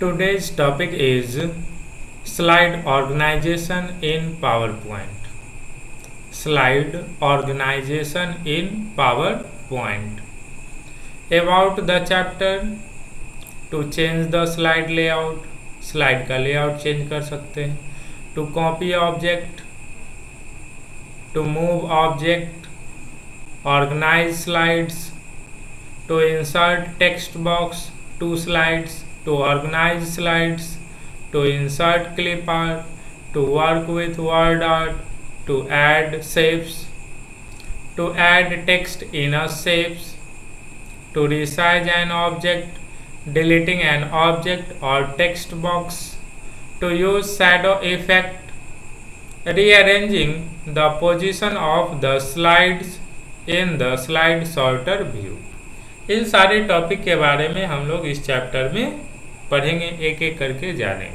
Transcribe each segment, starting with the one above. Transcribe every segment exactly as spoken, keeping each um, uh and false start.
Today's topic is slide organization in PowerPoint. Slide organization in PowerPoint. About the chapter, to change the slide layout, slide का layout change कर सकते हैं. To copy object, to move object, organize slides, to insert text box to slides, to organize slides, to insert clip art, to work with word art, to add shapes, to add text in a shapes, to resize an object, deleting an object or text box, to use shadow effect, rearranging the position of the slides in the slide sorter view. इन सारे topic के बारे में हम लोग इस chapter में पढ़ेंगे, एक एक करके जानेंगे.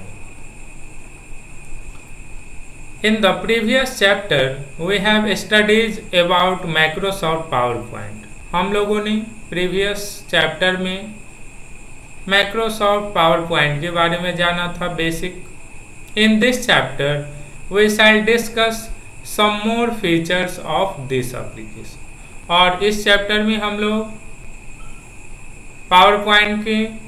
In the previous chapter we have studied about Microsoft PowerPoint. हम लोगों ने प्रीवियस चैप्टर में Microsoft PowerPoint के बारे में जाना था basic. In this chapter we shall discuss some more features of this application. और इस चैप्टर में हम लोग पावर पॉइंट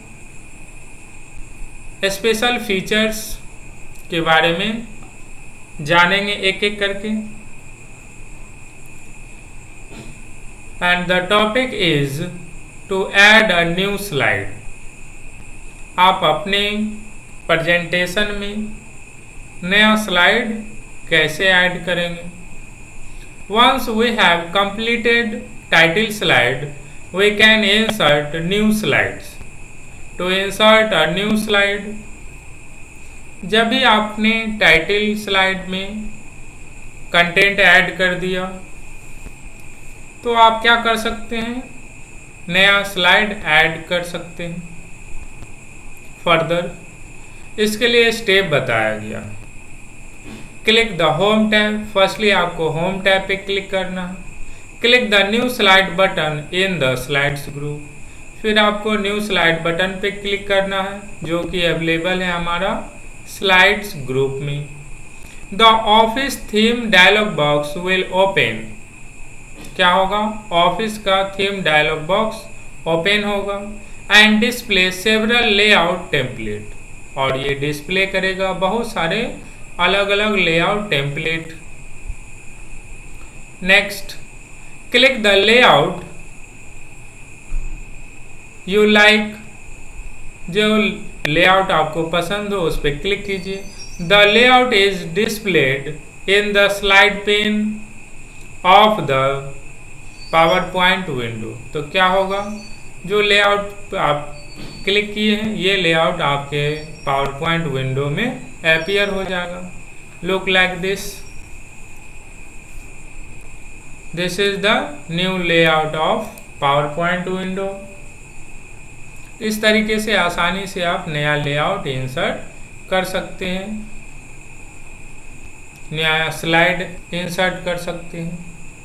के स्पेशल फीचर्स के बारे में जानेंगे एक एक करके. And the topic is to add a new slide. आप अपने प्रेजेंटेशन में नया स्लाइड कैसे ऐड करेंगे. Once we have completed title slide we can insert new slides. To insert a new slide, जब भी आपने टाइटल स्लाइड में कंटेंट ऐड कर दिया तो आप क्या कर सकते हैं, नया स्लाइड ऐड कर सकते हैं. फर्दर इसके लिए स्टेप बताया गया. Click the home tab. Firstly आपको होम टैब पे क्लिक करना है. Click the new slide button in the slides group. फिर आपको न्यू स्लाइड बटन पे क्लिक करना है जो कि अवेलेबल है हमारा स्लाइड्स ग्रुप में. The office theme dialogue box will open. क्या होगा, ऑफिस का थीम डायलॉग बॉक्स ओपन होगा. And display several layout template. और ये डिस्प्ले करेगा बहुत सारे अलग अलग layout template. Next, click the layout you like. जो लेआउट आपको पसंद हो उस पर क्लिक कीजिए. The layout is displayed in the slide pane of the PowerPoint window. तो क्या होगा, जो लेआउट आप क्लिक किए हैं ये लेआउट आपके पावर पॉइंट विंडो में अपीयर हो जाएगा. Look like this. This is the new layout of PowerPoint window. इस तरीके से आसानी से आप नया लेआउट इंसर्ट कर सकते हैं, नया स्लाइड इंसर्ट कर सकते हैं.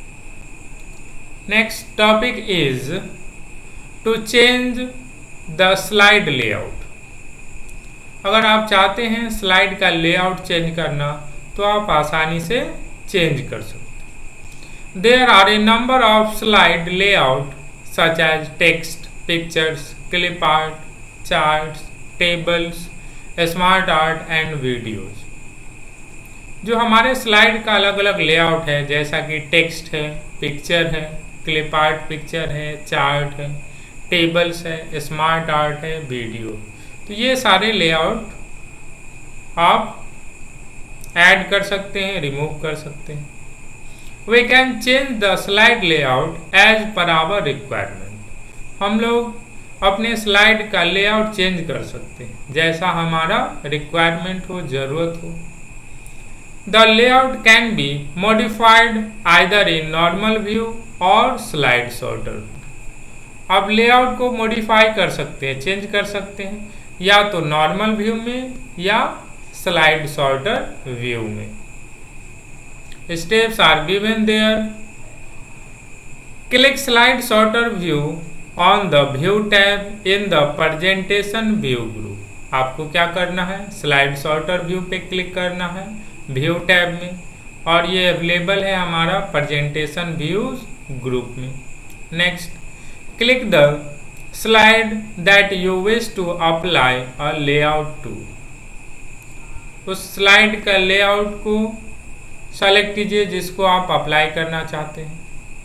Next topic is to change the slide layout. अगर आप चाहते हैं स्लाइड का लेआउट चेंज करना तो आप आसानी से चेंज कर सकते हैं. There are a number of slide layout such as text, pictures, clip art, charts, tables, smart art and videos. जो हमारे स्लाइड का अलग अलग लेआउट है जैसा कि टेक्स्ट है, पिक्चर है, क्लिप आर्ट पिक्चर है, चार्ट है, टेबल्स है, स्मार्ट आर्ट है, वीडियो. तो ये सारे लेआउट आप ऐड कर सकते हैं, रिमूव कर सकते हैं. We can change the slide layout as per our requirement. हम लोग अपने स्लाइड का लेआउट चेंज कर सकते हैं जैसा हमारा रिक्वायरमेंट हो, जरूरत हो. The layout can be modified either in normal view और slide sorter. अब लेआउट को मॉडिफाई कर सकते हैं, चेंज कर सकते हैं या तो नॉर्मल व्यू में या स्लाइड सॉर्टर व्यू में. Steps are given there. Click slide sorter view on the view tab in the presentation view group. आपको क्या करना है, स्लाइड सॉर्टर व्यू पे क्लिक करना है व्यू टैब में, और ये अवेलेबल है हमारा प्रेजेंटेशन व्यूज ग्रुप में। Next, click the slide that you wish to apply a layout to. उस स्लाइड का लेआउट को सेलेक्ट कीजिए जिसको आप अप्लाई करना चाहते हैं।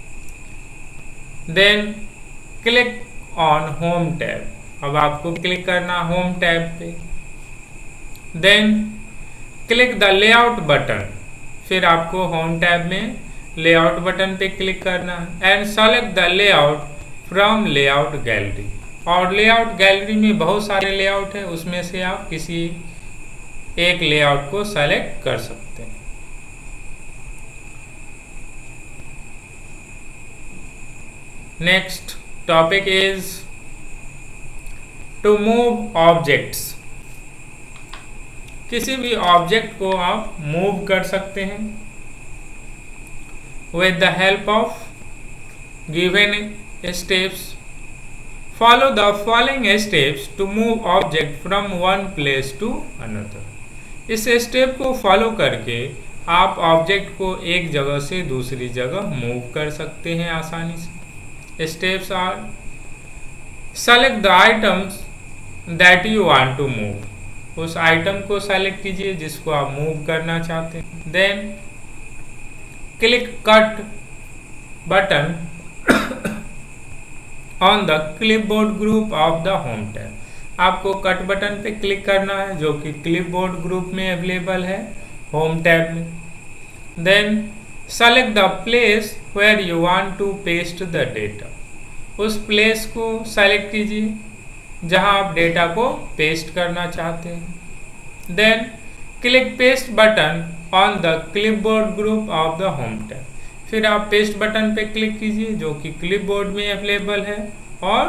Then click on home tab, अब आपको क्लिक करना होम टैब पे। Then click the layout button, फिर आपको होम टैब में लेआउट बटन पे क्लिक करना है and select the layout from layout gallery. और लेआउट गैलरी में बहुत सारे लेआउट है, उसमें से आप किसी एक लेआउट को सेलेक्ट कर सकते हैं। Next topic is to move objects. किसी भी ऑब्जेक्ट को आप मूव कर सकते हैं with the help of given steps. Follow the following steps to move object from one place to another. इस स्टेप को फॉलो करके आप ऑब्जेक्ट को एक जगह से दूसरी जगह मूव कर सकते हैं आसानी से। Steps are: select the items that you want to move. उस आइटम को सेलेक्ट कीजिए जिसको आप मूव करना चाहते हैं। Then click cut button on the clipboard group of the home tab. आपको कट बटन पे क्लिक करना है जो कि क्लिपबोर्ड ग्रुप में अवेलेबल है होम टैब में। Then select the place where you want to paste the data. उस प्लेस को सेलेक्ट कीजिए जहां आप डेटा को पेस्ट करना चाहते हैं। Then click paste button on the clipboard group of the home tab. फिर आप पेस्ट बटन पे क्लिक कीजिए जो कि क्लिपबोर्ड में अवेलेबल है और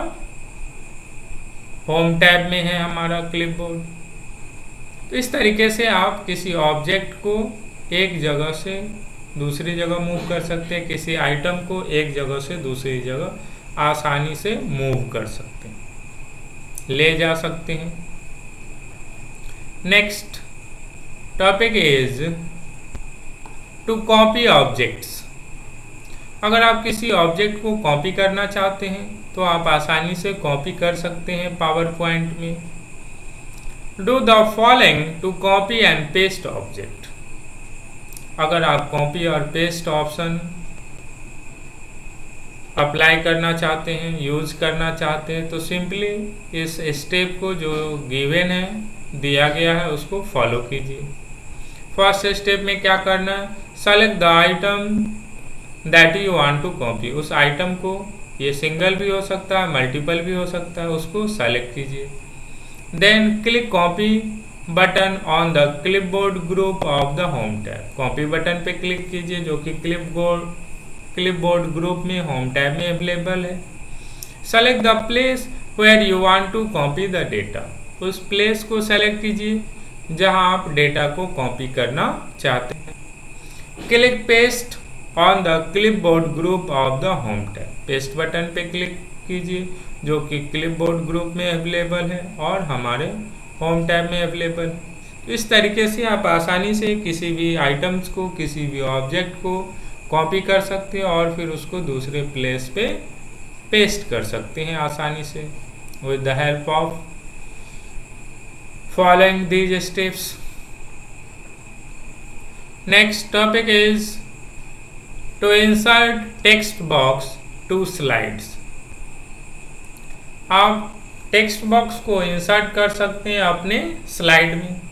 होम टैब में है हमारा क्लिपबोर्ड। तो इस तरीके से आप किसी ऑब्जेक्ट को एक जगह से दूसरी जगह मूव कर सकते हैं, किसी आइटम को एक जगह से दूसरी जगह आसानी से मूव कर सकते हैं, ले जा सकते हैं। Next topic is to copy objects. अगर आप किसी ऑब्जेक्ट को कॉपी करना चाहते हैं तो आप आसानी से कॉपी कर सकते हैं पावर पॉइंट में। Do the following to copy and paste object. अगर आप कॉपी और पेस्ट ऑप्शन अप्लाई करना चाहते हैं, यूज करना चाहते हैं, तो सिंपली इस स्टेप को जो गिवन है, दिया गया है, उसको फॉलो कीजिए। फर्स्ट स्टेप में क्या करना है, select the item that you want to copy. उस आइटम को, ये सिंगल भी हो सकता है, मल्टीपल भी हो सकता है, उसको सेलेक्ट कीजिए। Then click copy button on the clipboard group of the home tab. Copy button पे क्लिक कीजिए जो कि क्लिपबोर्ड क्लिपबोर्ड ग्रुप में होम टैब में अवेलेबल है। Select the place where you want to copy the data. उस place को select कीजिए जहां आप डेटा को कॉपी करना चाहते हैं। Click paste on the clipboard group of the home tab. Paste button पे क्लिक कीजिए जो कि क्लिपबोर्ड ग्रुप में अवेलेबल है और हमारे होम टैब में अवेलेबल है। इस तरीके से आप आसानी से किसी भी आइटम्स को, किसी भी ऑब्जेक्ट को कॉपी कर सकते हैं और फिर उसको दूसरे प्लेस पे पेस्ट कर सकते हैं आसानी से with the help of following these steps. Next topic is to insert text box to slides. आप टेक्स्ट बॉक्स को इंसर्ट कर सकते हैं अपने स्लाइड में।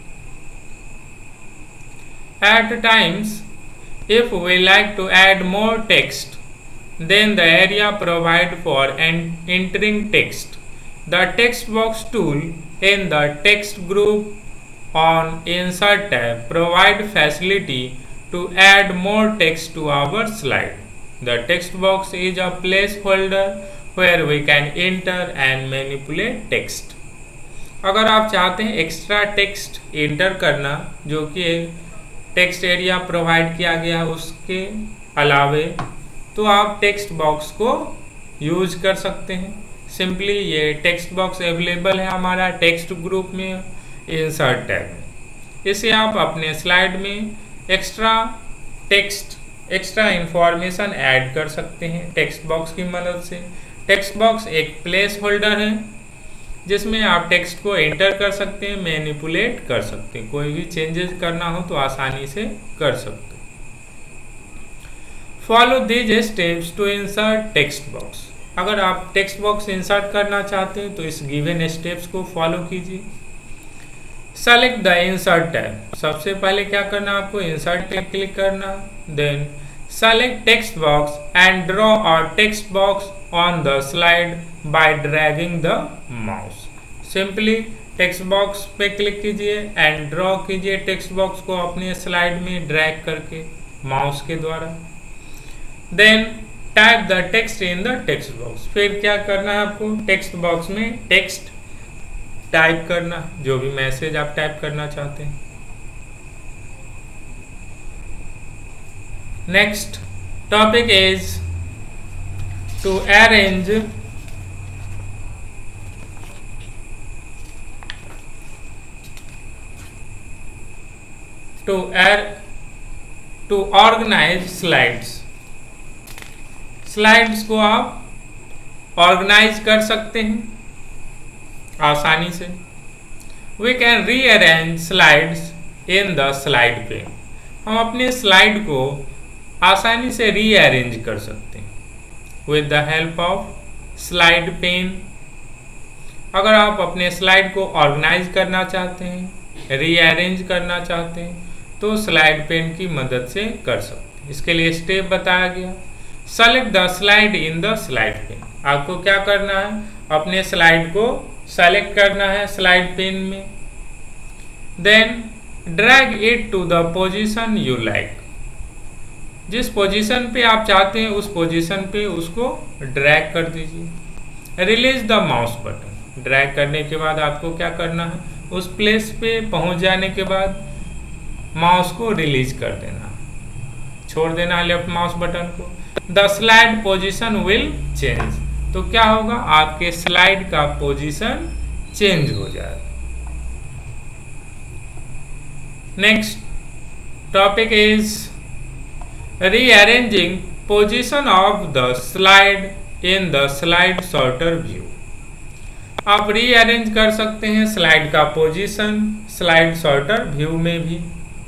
At times if we like to add more text, then the area provide for entering text. The text box tool in the text group on insert tab provide facility to add more text to our slide. The text box is a placeholder where we can enter and manipulate text. अगर आप चाहते हैं extra text enter करना जो कि text area provide किया गया उसके अलावे, तो आप टेक्स्ट बॉक्स को यूज कर सकते हैं। सिंपली ये टेक्स्ट बॉक्स अवेलेबल है हमारा टेक्स्ट ग्रुप में इंसर्ट टैब में। इसे आप अपने स्लाइड में extra text extra information add कर सकते हैं टेक्स्ट बॉक्स की मदद से। टेक्स्ट बॉक्स एक प्लेस होल्डर है जिसमें आप टेक्स्ट को एंटर कर सकते हैं, मैनिपुलेट कर सकते हैं, कोई भी चेंजेस करना हो तो आसानी से कर सकते हैं। Follow these steps to insert text box. अगर आप टेक्स्ट बॉक्स इंसर्ट करना चाहते हैं तो इस गिवन स्टेप्स को फॉलो कीजिए। Select the insert tab. सबसे पहले क्या करना, आपको इंसर्ट पे क्लिक करना। Then select text box and draw a text box on the slide by dragging the mouse. Simply text box पे क्लिक कीजिए एंड ड्रॉ कीजिए टेक्स्ट बॉक्स को अपने स्लाइड में ड्रैग करके माउस के द्वारा। Then type the text in the text box. फिर क्या करना है, आपको टेक्स्ट बॉक्स में टेक्स्ट टाइप करना, जो भी मैसेज आप टाइप करना चाहते हैं। Next topic is to arrange to er to organise slides. Slides को आप ऑर्गेनाइज कर सकते हैं आसानी से। We can rearrange slides in the slide pane. हम अपने स्लाइड को आसानी से रीअरेंज कर सकते हैं with the help of slide pane. अगर आप अपने स्लाइड को ऑर्गेनाइज करना चाहते हैं, रीअरेंज करना चाहते हैं, तो स्लाइड पेन की मदद से कर सकते हैं। इसके लिए स्टेप बताया गया। Select the slide in the slide pane. आपको क्या करना है, अपने स्लाइड को सेलेक्ट करना है स्लाइड पेन में। Then drag it to the position you like. जिस पोजीशन पे आप चाहते हैं उस पोजीशन पे उसको ड्रैग कर दीजिए। Release the mouse button. Drag करने के बाद आपको क्या करना है, उस प्लेस पे पहुंच जाने के बाद माउस को रिलीज कर देना, छोड़ देना लेफ्ट माउस बटन को। The slide position will change. तो क्या होगा, आपके स्लाइड का पोजीशन चेंज हो जाएगा। Next topic is rearranging position of the slide in the slide sorter view. आप रीअरेंज कर सकते हैं स्लाइड का पोजीशन स्लाइड सॉर्टर व्यू में भी।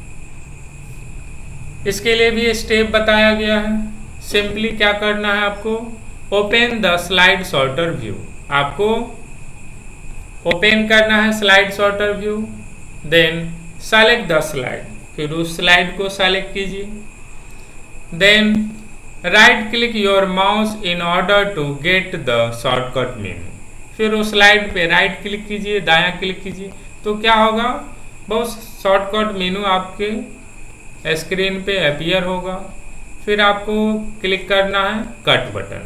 इसके लिए भी स्टेप बताया गया है। सिंपली क्या करना है, आपको open the slide sorter view. आपको ओपन करना है slide sorter view. Then select the slide. फिर उस स्लाइड को सेलेक्ट कीजिए। Then right click your mouse in order to get the shortcut menu. फिर उस स्लाइड पे राइट क्लिक कीजिए, दायां क्लिक कीजिए, तो क्या होगा, बहुत शॉर्टकट मेनू आपके स्क्रीन पे अपीयर होगा। फिर आपको क्लिक करना है cut button.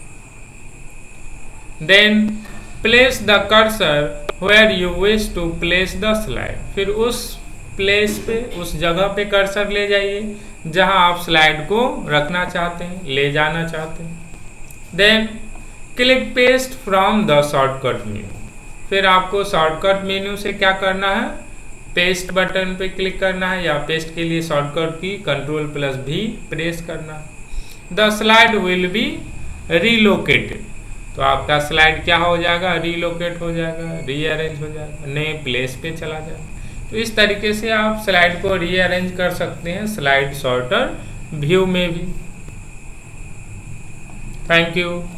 Then place the cursor where you wish to place the slide. फिर उस प्लेस पे, उस जगह पे कर्सर ले जाइए जहां आप स्लाइड को रखना चाहते हैं, ले जाना चाहते हैं। Then click paste from the shortcut menu. फिर आपको शॉर्टकट मेनू से क्या करना है, पेस्ट बटन पे क्लिक करना है, या पेस्ट के लिए शॉर्टकट की कंट्रोल प्लस भी प्रेस करना है। The slide will be relocated. तो आपका स्लाइड क्या हो जाएगा, रीलोकेट हो जाएगा, रीअरेंज हो जाएगा, नए प्लेस पे चला जाएगा। तो इस तरीके से आप स्लाइड को रीअरेंज कर सकते हैं स्लाइड सॉर्टर व्यू में भी। Thank you.